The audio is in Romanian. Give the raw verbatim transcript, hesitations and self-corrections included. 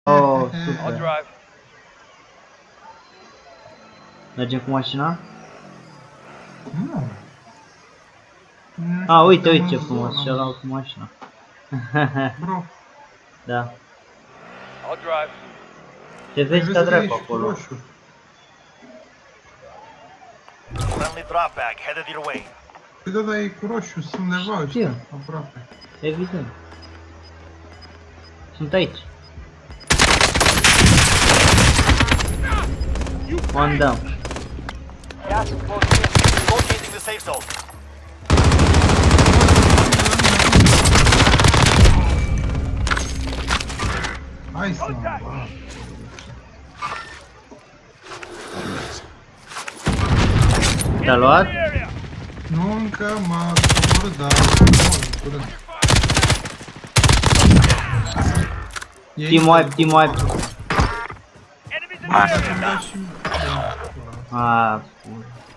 Oh, super. Mergem cu mașina? Nu. A, uite, uite ce frumos, și ăla cu mașina. Bro. Da. Ce vezi ca dracu acolo? Friendly drop bag headed your way. Păi da, dar e cu roșu, sunt undeva ăștia, aproape. Evident. Sunt aici. One down. Gas is closing in. Locating the safe zone. Hai să mă, bă. Te-a luat? Nu încă m-a coborât, dar mor în curând. Team wipe, team wipe. Ah, Ah, pula.